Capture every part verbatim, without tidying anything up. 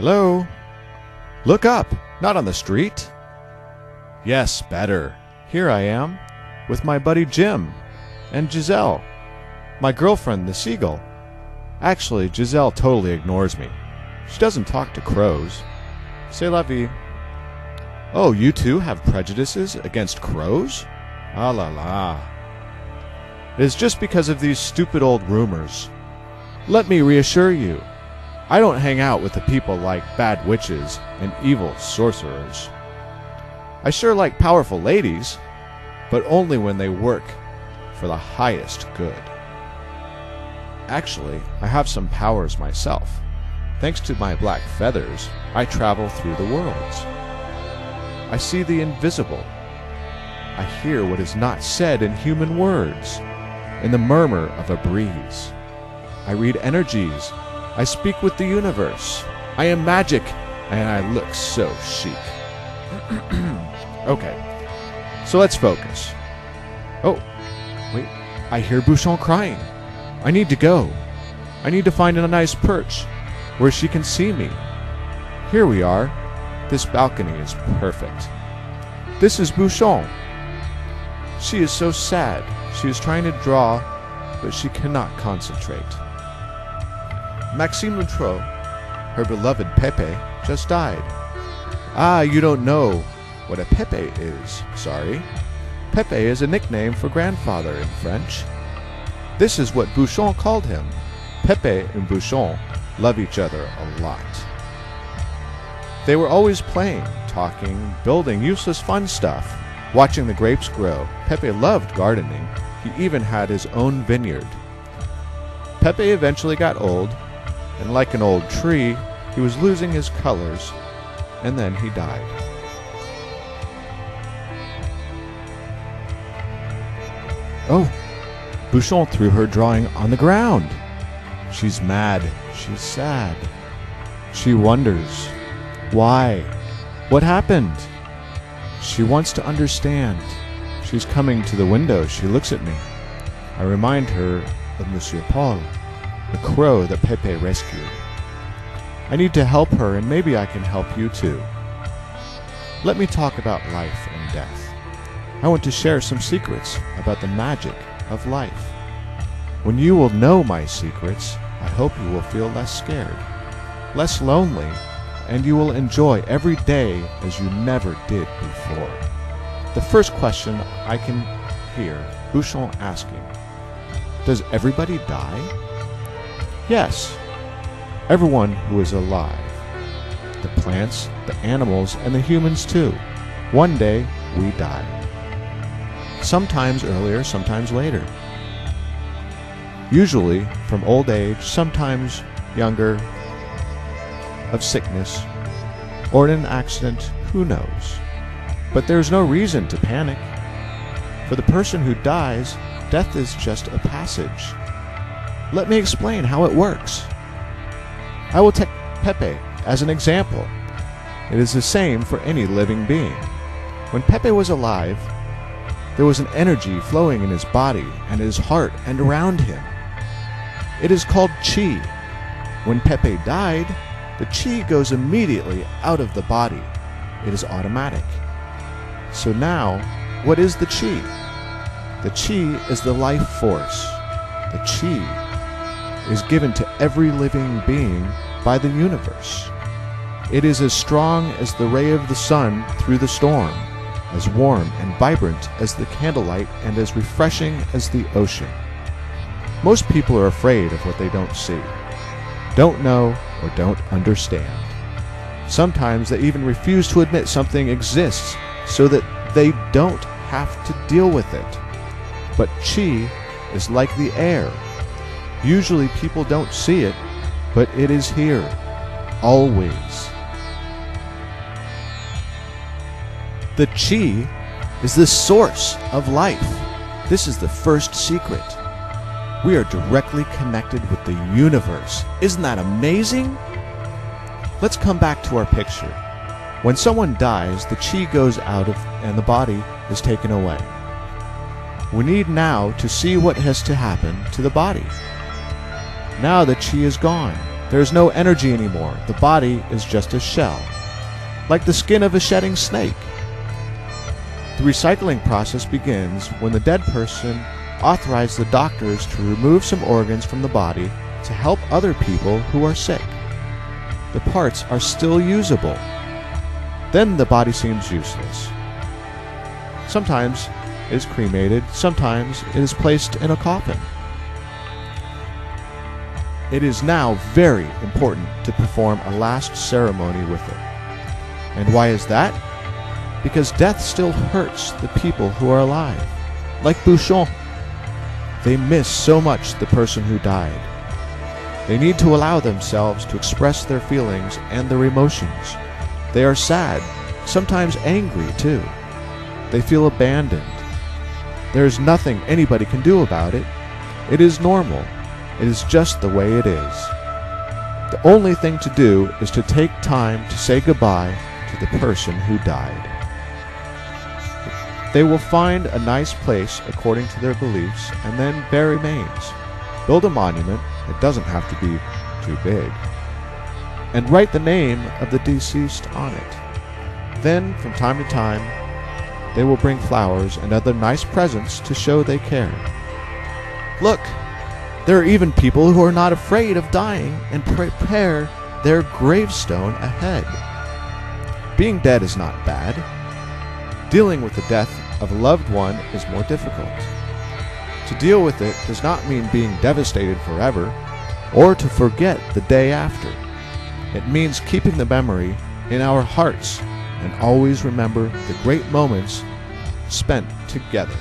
Hello? Look up, not on the street. Yes, better. Here I am, with my buddy Jim, and Giselle, my girlfriend, the seagull. Actually, Giselle totally ignores me. She doesn't talk to crows. C'est la vie. Oh, you too have prejudices against crows? Ah la la. It is just because of these stupid old rumors. Let me reassure you, I don't hang out with the people like bad witches and evil sorcerers. I sure like powerful ladies, but only when they work for the highest good. Actually, I have some powers myself. Thanks to my black feathers, I travel through the worlds. I see the invisible. I hear what is not said in human words, in the murmur of a breeze. I read energies. I speak with the universe. I am magic, and I look so chic. Okay, so let's focus. Oh, wait, I hear Bouchon crying. I need to go. I need to find a nice perch where she can see me. Here we are. This balcony is perfect. This is Bouchon. She is so sad. She is trying to draw, but she cannot concentrate. Maxime Luttrell, her beloved Pépé, just died. Ah, you don't know what a Pépé is, sorry. Pépé is a nickname for grandfather in French. This is what Bouchon called him. Pépé and Bouchon love each other a lot. They were always playing, talking, building useless fun stuff, watching the grapes grow. Pépé loved gardening. He even had his own vineyard. Pépé eventually got old, and like an old tree, he was losing his colors, and then he died. Oh, Bouchon threw her drawing on the ground. She's mad. She's sad. She wonders, why? What happened? She wants to understand. She's coming to the window. She looks at me. I remind her of Monsieur Paul, the crow that Pépé rescued. I need to help her, and maybe I can help you too. Let me talk about life and death. I want to share some secrets about the magic of life. When you will know my secrets, I hope you will feel less scared, less lonely, and you will enjoy every day as you never did before. The first question I can hear Bouchon asking, does everybody die? Yes, everyone who is alive. The plants, the animals, and the humans too. One day, we die. Sometimes earlier, sometimes later. Usually from old age, sometimes younger, of sickness, or in an accident, who knows. But there's no reason to panic. For the person who dies, death is just a passage. Let me explain how it works. I will take Pépé as an example. It is the same for any living being. When Pépé was alive, there was an energy flowing in his body and his heart and around him. It is called Qi. When Pépé died, the Qi goes immediately out of the body. It is automatic. So now, what is the Qi? The Qi is the life force. The Qi is given to every living being by the universe. It is as strong as the ray of the sun through the storm, as warm and vibrant as the candlelight, and as refreshing as the ocean. Most people are afraid of what they don't see, don't know, or don't understand. Sometimes they even refuse to admit something exists so that they don't have to deal with it. But Qi is like the air. Usually people don't see it, but it is here, always. The Qi is the source of life. This is the first secret. We are directly connected with the universe. Isn't that amazing? Let's come back to our picture. When someone dies, the Qi goes out of and the body is taken away. We need now to see what has to happen to the body. Now the Qi is gone. There is no energy anymore. The body is just a shell, like the skin of a shedding snake. The recycling process begins when the dead person authorized the doctors to remove some organs from the body to help other people who are sick. The parts are still usable. Then the body seems useless. Sometimes it is cremated, sometimes it is placed in a coffin. It is now very important to perform a last ceremony with it. And why is that? Because death still hurts the people who are alive. Like Bouchon, they miss so much the person who died. They need to allow themselves to express their feelings and their emotions. They are sad, sometimes angry too. They feel abandoned. There is nothing anybody can do about it. It is normal. It is just the way it is. The only thing to do is to take time to say goodbye to the person who died. They will find a nice place according to their beliefs and then bury remains. Build a monument, it doesn't have to be too big, and write the name of the deceased on it. Then, from time to time, they will bring flowers and other nice presents to show they care. Look, there are even people who are not afraid of dying and prepare their gravestone ahead. Being dead is not bad. Dealing with the death of a loved one is more difficult. To deal with it does not mean being devastated forever or to forget the day after. It means keeping the memory in our hearts and always remember the great moments spent together.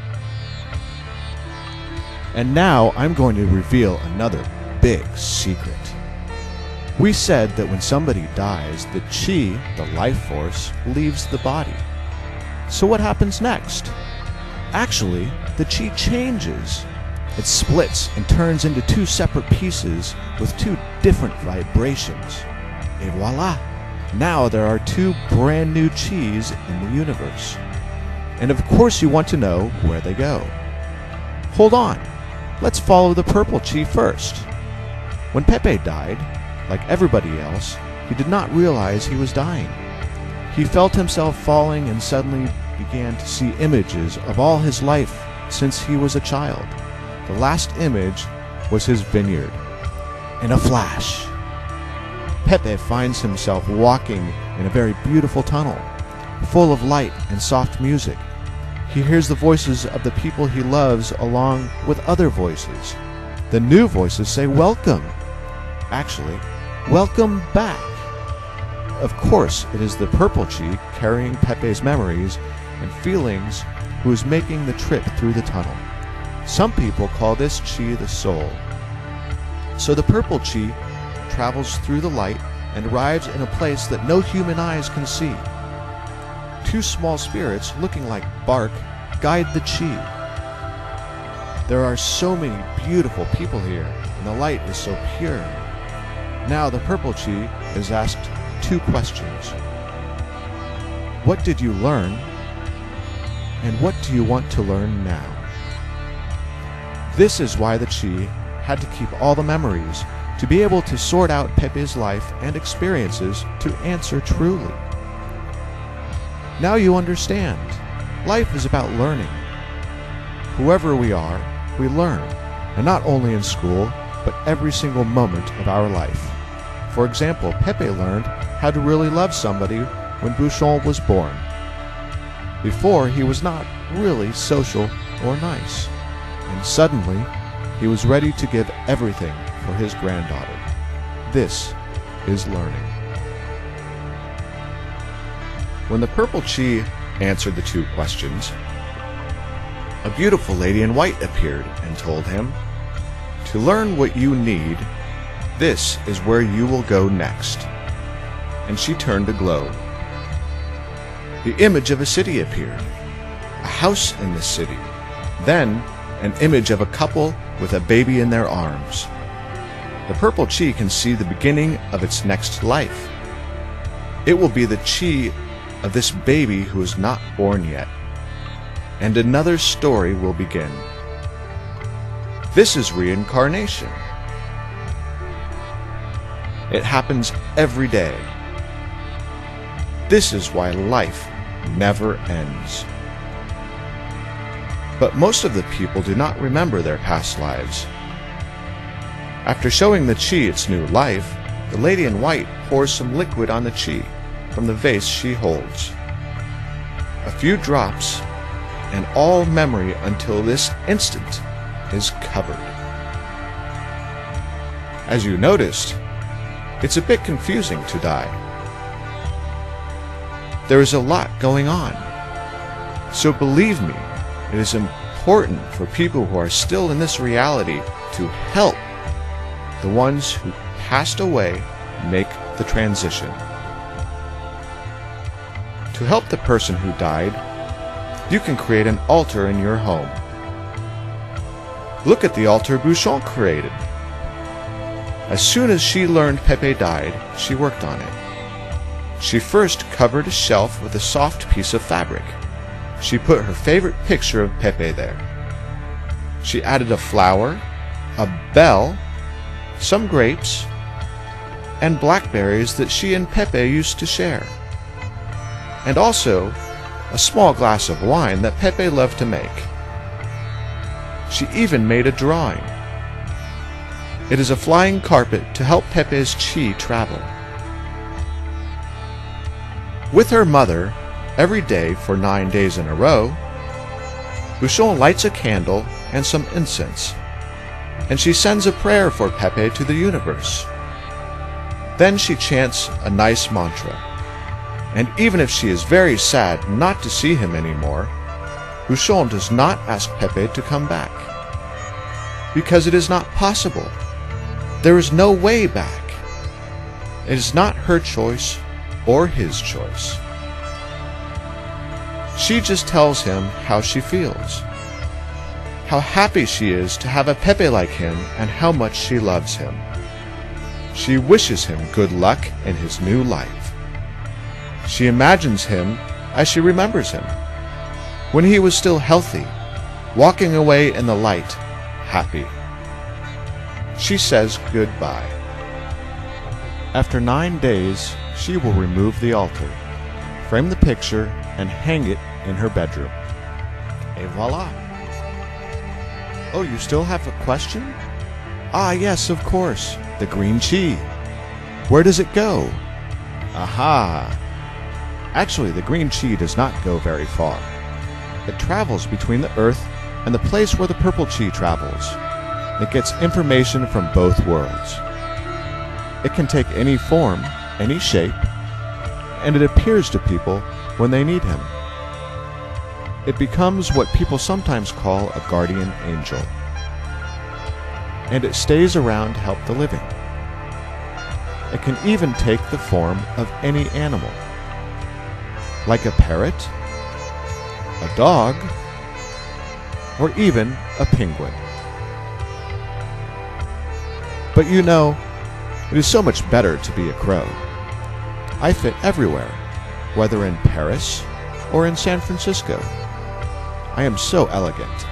And now I'm going to reveal another big secret. We said that when somebody dies, the chi, the life force, leaves the body. So what happens next? Actually, the chi changes. It splits and turns into two separate pieces with two different vibrations. Et voila! Now there are two brand new chis in the universe. And of course you want to know where they go. Hold on. Let's follow the purple chi first. When Pépé died, like everybody else, he did not realize he was dying. He felt himself falling and suddenly began to see images of all his life since he was a child. The last image was his vineyard. In a flash, Pépé finds himself walking in a very beautiful tunnel, full of light and soft music. He hears the voices of the people he loves along with other voices. The new voices say, "Welcome." Actually, welcome back. Of course, it is the purple chi carrying Pépé's memories and feelings who is making the trip through the tunnel. Some people call this chi the soul. So the purple chi travels through the light and arrives in a place that no human eyes can see. Two small spirits looking like bark guide the chi. There are so many beautiful people here, and the light is so pure. Now the purple chi is asked two questions. What did you learn? And what do you want to learn now? This is why the chi had to keep all the memories, to be able to sort out Pépé's life and experiences to answer truly. Now you understand. Life is about learning. Whoever we are, we learn, and not only in school, but every single moment of our life. For example, Pépé learned how to really love somebody when Bouchon was born. Before, he was not really social or nice, and suddenly he was ready to give everything for his granddaughter. This is learning. When the purple chi answered the two questions, a beautiful lady in white appeared and told him, "To learn what you need, this is where you will go next." And she turned to glow. The image of a city appeared, a house in the city, then an image of a couple with a baby in their arms. The purple chi can see the beginning of its next life. It will be the chi of this baby who is not born yet, and another story will begin. This is reincarnation. It happens every day. This is why life never ends. But most of the people do not remember their past lives. After showing the chi its new life, the lady in white pours some liquid on the chi from the vase she holds. A few drops, and all memory until this instant is covered. As you noticed, it's a bit confusing to die. There is a lot going on. So believe me, it is important for people who are still in this reality to help the ones who passed away make the transition. To help the person who died, you can create an altar in your home. Look at the altar Bouchon created. As soon as she learned Pépé died, she worked on it. She first covered a shelf with a soft piece of fabric. She put her favorite picture of Pépé there. She added a flower, a bell, some grapes, and blackberries that she and Pépé used to share. And also a small glass of wine that Pépé loved to make. She even made a drawing. It is a flying carpet to help Pépé's chi travel. With her mother, every day for nine days in a row, Bouchon lights a candle and some incense, and she sends a prayer for Pépé to the universe. Then she chants a nice mantra, and even if she is very sad not to see him anymore, Bouchon does not ask Pépé to come back, because it is not possible. There is no way back. It is not her choice or his choice. She just tells him how she feels, how happy she is to have a Pépé like him, and how much she loves him. She wishes him good luck in his new life. She imagines him as she remembers him, when he was still healthy, walking away in the light, happy. She says goodbye. After nine days, she will remove the altar, frame the picture, and hang it in her bedroom. Et voila! Oh, you still have a question? Ah, yes, of course. The green chi. Where does it go? Aha! Actually, the green chi does not go very far. It travels between the earth and the place where the purple chi travels. It gets information from both worlds. It can take any form, any shape, and it appears to people when they need him. It becomes what people sometimes call a guardian angel. And it stays around to help the living. It can even take the form of any animal, like a parrot, a dog, or even a penguin. But you know, it is so much better to be a crow. I fit everywhere, whether in Paris or in San Francisco. I am so elegant.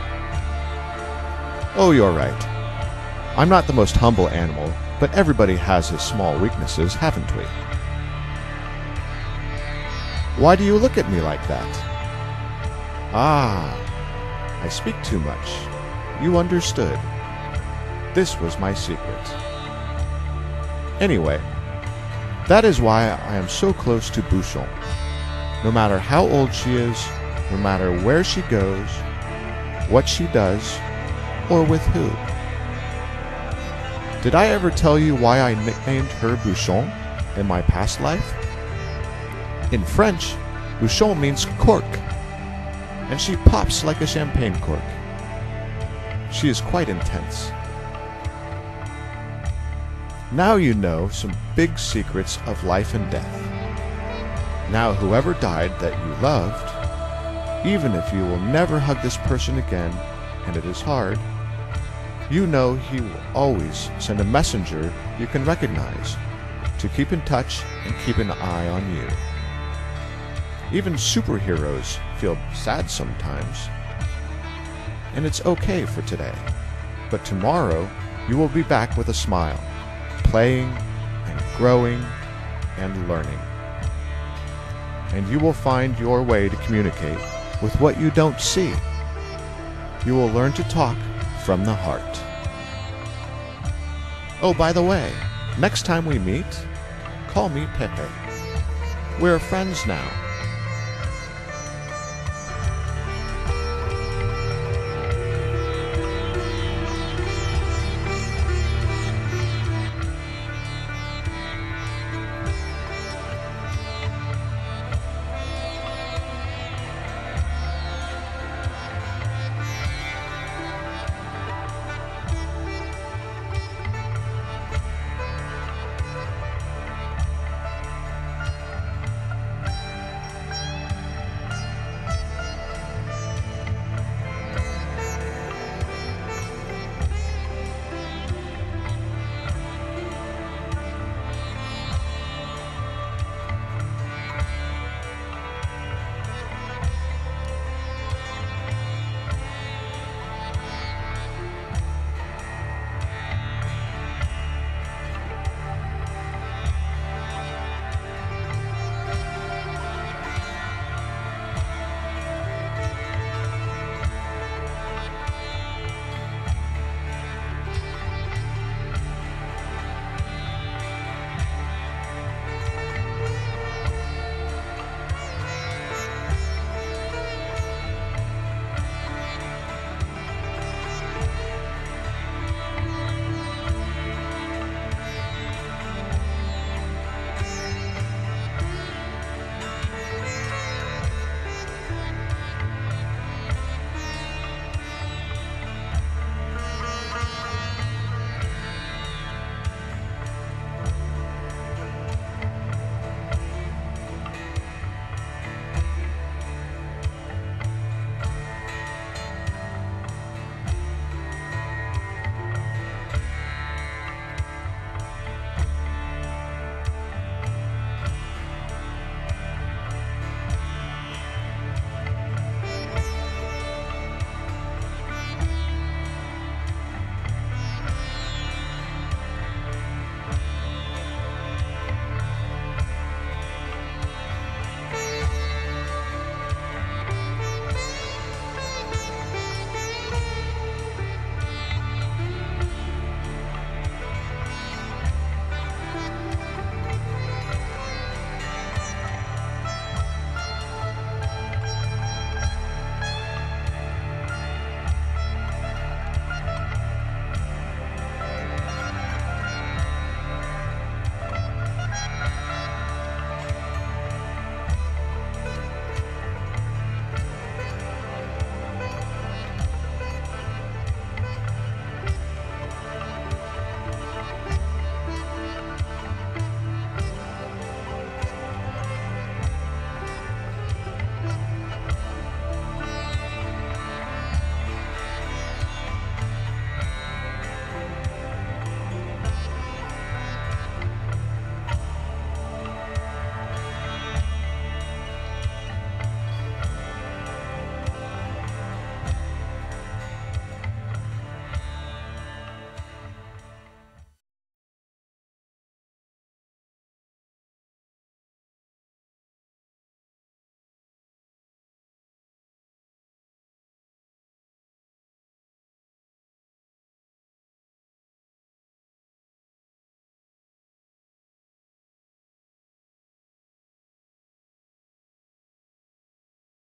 Oh, you're right. I'm not the most humble animal, but everybody has his small weaknesses, haven't we? Why do you look at me like that? Ah, I speak too much. You understood. This was my secret. Anyway, that is why I am so close to Bouchon. No matter how old she is, no matter where she goes, what she does, or with who. Did I ever tell you why I nicknamed her Bouchon in my past life? In French, Bouchon means cork, and she pops like a champagne cork. She is quite intense. Now you know some big secrets of life and death. Now whoever died that you loved, even if you will never hug this person again, and it is hard, you know he will always send a messenger you can recognize to keep in touch and keep an eye on you. Even superheroes feel sad sometimes. And it's okay for today. But tomorrow, you will be back with a smile, playing, and growing and learning. And you will find your way to communicate with what you don't see. You will learn to talk from the heart. Oh, by the way, next time we meet, call me Pépé. We're friends now.